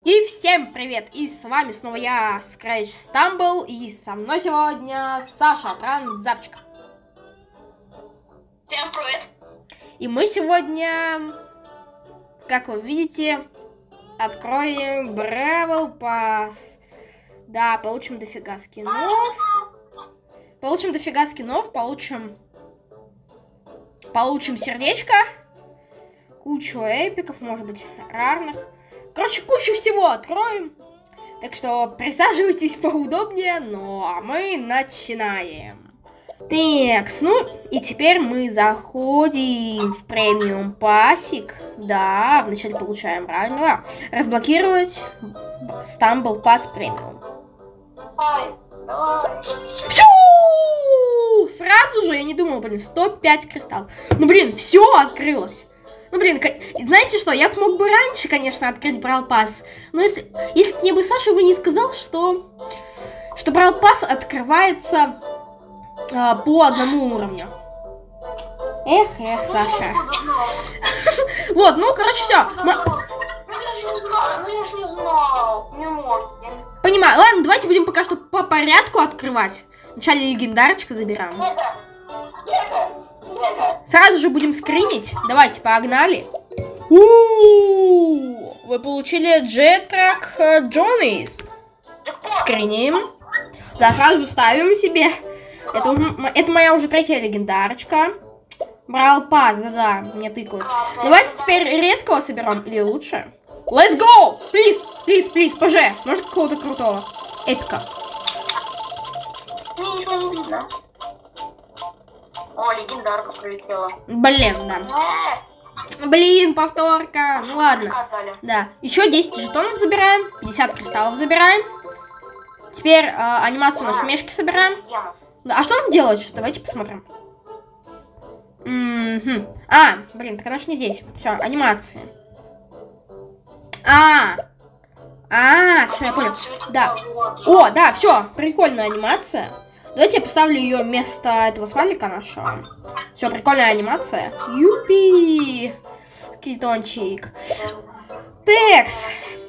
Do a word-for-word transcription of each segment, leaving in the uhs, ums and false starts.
И всем привет! И с вами снова я, Scratch Stumble, и со мной сегодня Саша, Транзапчик. Всем привет! И мы сегодня, как вы видите, откроем Бравл Пасс. Да, получим дофига скинов. Получим дофига скинов, получим... Получим сердечко. Кучу эпиков, может быть, рарных. Короче, кучу всего откроем. Так что присаживайтесь поудобнее. Ну, а мы начинаем. Так, ну, и теперь мы заходим в премиум пассик. Да, вначале получаем раннего. Разблокировать Stumble Pass премиум. Сразу же, я не думала, блин, сто пять кристаллов. Ну, блин, все открылось. Ну, блин, знаете что, я бы мог бы раньше, конечно, открыть Бравл Пасс. Но если, если бы мне бы Саша бы не сказал, что, что Бравл Пасс открывается а, по одному уровню. Эх, эх, Саша. Вот, ну, короче, все. Понимаю. Ладно, давайте будем пока что по порядку открывать. Вначале легендарочку забираем. Сразу же будем скринить. Давайте, погнали. У-у-у! Вы получили Джетрак Джонис. Скриним. Да, сразу же ставим себе. Это, это моя уже третья легендарочка. Бравл Пасс, да-да, мне тыкают. Давайте теперь редкого соберем. Или лучше? Let's go! Please, please, please, поже. Может какого-то крутого? Эпика. Ничего не видно. О, легендарка прилетела. Блин, да. Блин, повторка. Ну ладно. Да. Еще десять жетонов забираем. пятьдесят кристаллов забираем. Теперь э, анимацию на шмешки собираем. Да, а что он делает сейчас? Давайте посмотрим. М-м-м. А, блин, так она ж не здесь. Все, анимации. А, а, все, я понял. Да. О, да, все, прикольная анимация. Давайте я поставлю ее вместо этого смайлика нашего. Все, прикольная анимация. Юпи! Скелетончик. Текс.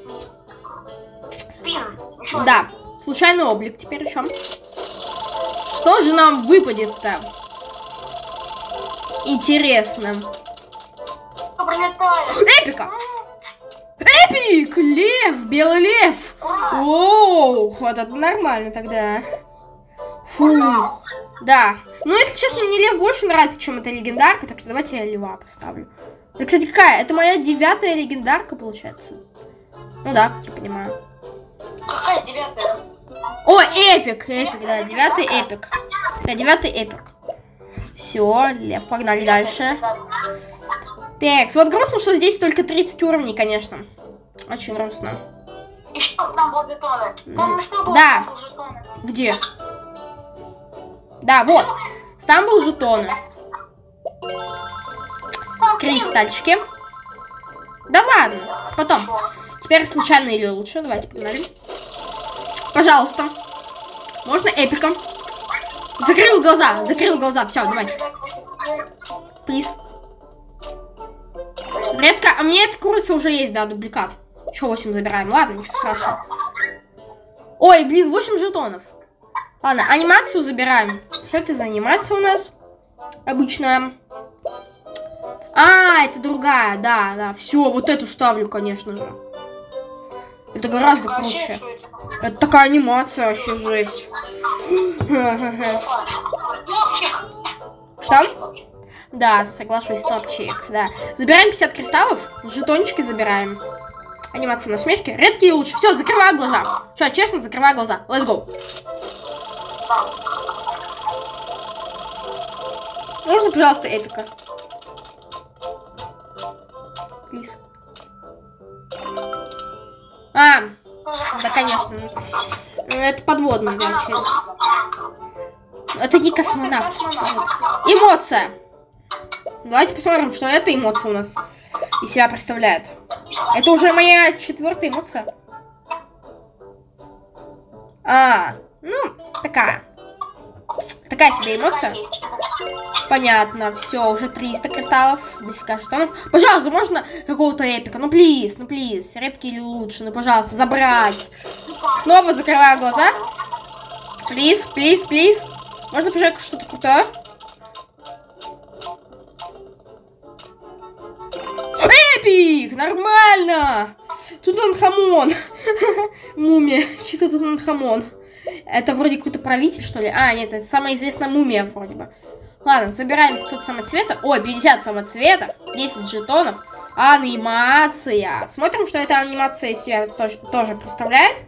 Да, случайный облик теперь еще. Что же нам выпадет-то? Интересно. Эпика! Эпик! Лев! Белый лев! Оу, вот это нормально тогда. Фу. Да. Ну, если честно, мне лев больше нравится, чем эта легендарка, так что давайте я льва поставлю. Это, кстати, какая? Это моя девятая легендарка, получается? Ну да, как я понимаю. Какая девятая? О, эпик! Эпик, да, девятый эпик. Да, девятый эпик. Все, лев, погнали дальше. Так, вот грустно, что здесь только тридцать уровней, конечно. Очень грустно. И что там был жетоны? Там что было? Да. Где? Да, вот. Там был жетоны. Кристальчики. Да ладно. Потом. Теперь случайно или лучше. Давайте погнали. Пожалуйста. Можно эпиком. Закрыл глаза. Закрыл глаза. Все, давайте. Плиз. Редко. А мне эта курица уже есть, да, дубликат. Еще восемь забираем. Ладно, ничего страшного. Ой, блин, восемь жетонов. Ладно, анимацию забираем. Что это за анимация у нас? Обычная. А, это другая, да, да. Все, вот эту ставлю, конечно же. Это гораздо круче. Это такая анимация, вообще жесть. Что? Да, соглашусь, стопчик, да. Забираем пятьдесят кристаллов, жетончики забираем. Анимация на смешке. Редкие лучше. Все, закрываю глаза. Все, честно, закрываю глаза. Let's go. Можно, пожалуйста, эпика? Плиз. А, да, конечно. Это подводный, да, челик. Это не космонавт. Эмоция. Давайте посмотрим, что эта эмоция у нас из себя представляет. Это уже моя четвертая эмоция. А, ну, такая. Такая себе эмоция. Понятно, все, уже триста кристаллов. Дофига жетонов. Пожалуйста, можно какого-то эпика? Ну, плиз, ну, плиз. Редкий или лучше, ну, пожалуйста, забрать. Снова закрываю глаза. Плиз, плиз, плиз. Можно пожалуйста что-то крутое? Эпик! Нормально! Тутанхамон. Мумия. Чисто Тутанхамон. Это вроде какой-то правитель, что ли? А, нет, это самая известная мумия вроде бы. Ладно, забираем пятьсот самоцветов. Ой, пятьдесят самоцветов. десять жетонов. Анимация. Смотрим, что эта анимация из себя тоже, тоже представляет.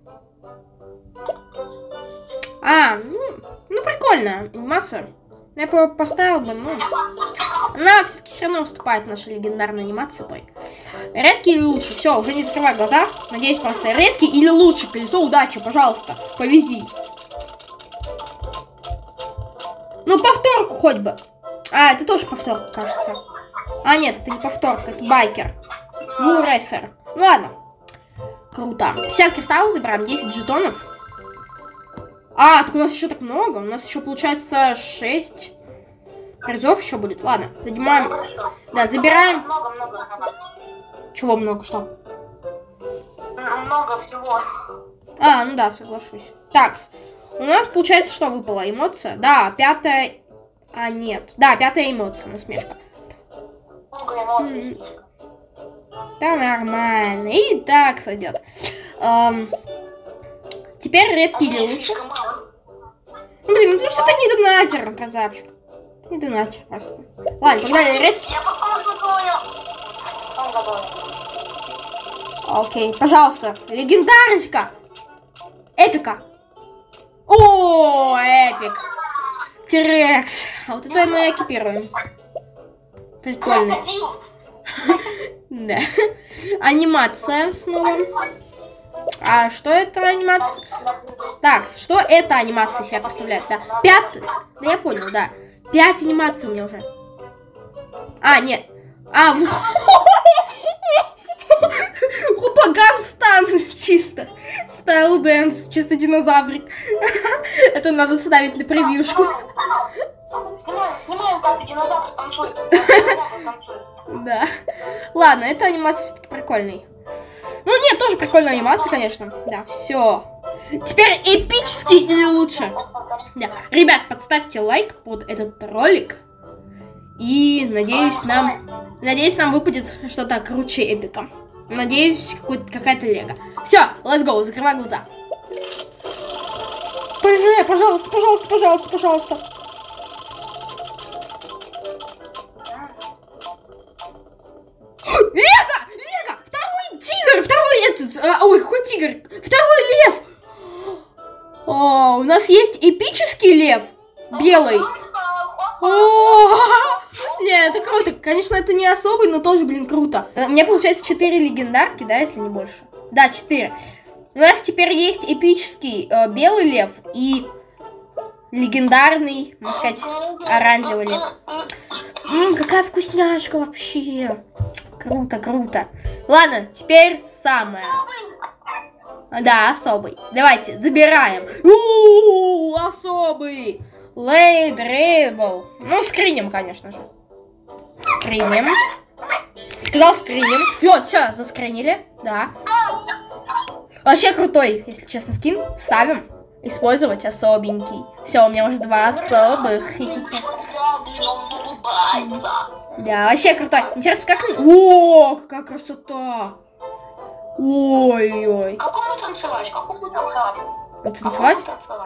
А, ну, ну прикольно. Анимация. Я бы поставил бы, ну... Она все-таки все равно уступает нашей легендарной анимации той. Редкий или лучше? Все, уже не закрывай глаза. Надеюсь, просто редкий или лучше. Колесо удачи, пожалуйста. Повези. Ну, повторку хоть бы. А, это тоже повторка, кажется. А, нет, это не повторка, это байкер. Blue Racer. Ну, ладно. Круто. пятьдесят кристаллов забираем, десять жетонов. А, так у нас еще так много. У нас еще получается шесть призов еще будет. Ладно, занимаем. Да, забираем. Много, много, много. Чего много, что? Много всего. А, ну да, соглашусь. Так, у нас получается, что выпала эмоция. Да, пятая. А, нет. Да, пятая эмоция, насмешка. Много эмоций. Да, нормально. И так сойдет. Эм, теперь редкий или лучше? Блин, ну ты что-то не донатер, красавчик. Не донатер просто. Ладно, погнали редкий. Я попробую. Окей, пожалуйста. Легендарочка. Эпика. О, эпик. Тирекс. А вот это мы экипируем. Прикольно. Да. Анимация снова. А что это анимация? Так, что это анимация себя представляет? Да, пятый. Да, я понял, да. Пять анимаций у меня уже. А, нет. А, Хупаган стан чисто. Стайл дэнс, чисто динозаврик. Это надо ставить на превьюшку. Снимаем, снимаем, как динозавр танцует. Да. Ладно, эта анимация все-таки прикольный. Ну нет, тоже прикольная анимация, конечно. Да, все. Теперь эпический или лучше? Да. Ребят, подставьте лайк под этот ролик. И надеюсь, нам надеюсь, нам выпадет что-то круче эпика. Надеюсь, какая-то лего. Все, let's go, закрывай глаза. ПЖ, пожалуйста, пожалуйста, пожалуйста, пожалуйста. Лего! Лего! Второй тигр! Второй этот... А, ой, какой тигр? Второй лев! О, у нас есть эпический лев. Белый. Не, это круто. Конечно, это не особый, но тоже, блин, круто. У меня получается четыре легендарки, да, если не больше. Да, четыре. У нас теперь есть эпический э, белый лев и легендарный, можно сказать, оранжевый лев. Ммм, какая вкусняшка вообще. Круто, круто. Ладно, теперь самое. Да, особый. Давайте, забираем. У-у-у, особый. Лейд Рейбл. Ну, скринем, конечно же. Скринем. Сказал скринем. Вот, все, заскринили. Да. Вообще крутой, если честно, скин. Ставим. Использовать особенький. Все, у меня уже два особых. Да, вообще крутой. Интересно, как... О, какая красота. Ой-ой. Как он танцевать? Как он танцевать? Танцевать?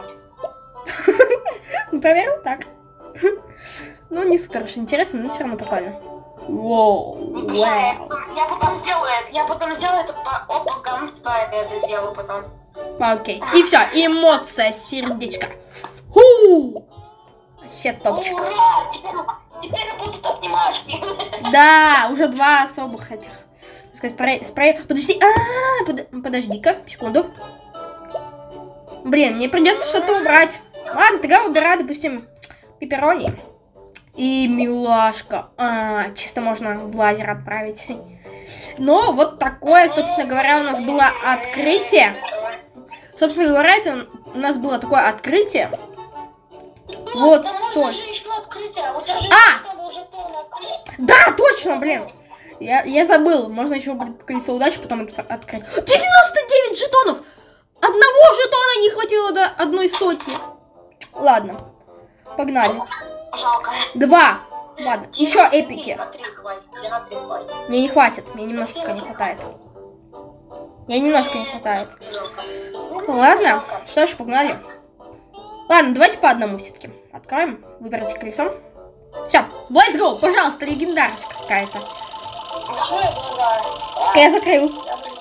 Не проверил? Так. Ну, не супер уж интересно, но все равно прикольно. Воу, вау. Я потом сделаю это. Я потом сделаю это по опагамству. Я это сделаю потом. Окей. И все, эмоция, сердечко. Ху! Вообще топчик. Ура! Теперь, теперь будут обнимашки. Да, уже два особых этих. Сказать, спрей, спрей. Подожди, а, под, подожди-ка, секунду. Блин, мне придется что-то убрать. Ладно, тогда убираю, допустим, пепперони. И милашка. А, чисто можно в лазер отправить. Но вот такое, собственно говоря, у нас было открытие. Собственно говоря, это у нас было такое открытие. Вот, да стой. можно же еще открыть, а у тебя же А! того жетона. Да, точно, блин. Я, я забыл. Можно еще будет колесо удачи потом от- открыть. девяносто девять жетонов! Одного жетона не хватило до одной сотни. Ладно. Погнали. Жалко. Два. Ладно, еще эпики. На три хватит, тебе на три хватит. Мне не хватит. Мне немножко не хватает. Мне немножко не хватает. Жалко. Ладно. Что ж, погнали. Ладно, давайте по одному все-таки. Откроем. Выберите колесо. Все, let's go. Пожалуйста, легендарочка какая-то. Открой глаза. Я закрыл. Я блин.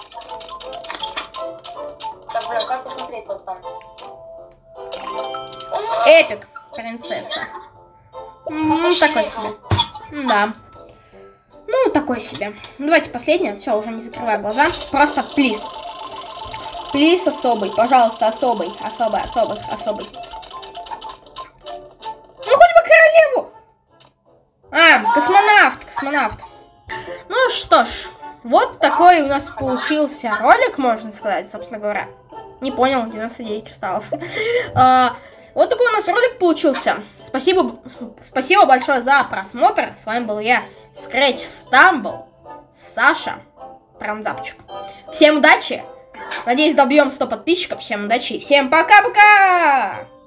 Так, бля, как посмотреть вот там? Эпик. Принцесса. Ну, такой себе. Да. Ну, такое себе. Давайте последнее. Все, уже не закрываю глаза. Просто плиз. Плиз особый. Пожалуйста, особый. Особый, особый, особый. Ну, хоть бы королеву. А, космонавт, космонавт. Ну что ж, вот такой у нас получился ролик, можно сказать, собственно говоря. Не понял, девяносто девять кристаллов. А, вот такой у нас ролик получился. Спасибо, спасибо большое за просмотр. С вами был я, Scratch Stumble, Саша, Транзапчик. Всем удачи. Надеюсь, добьем сто подписчиков. Всем удачи. Всем пока-пока.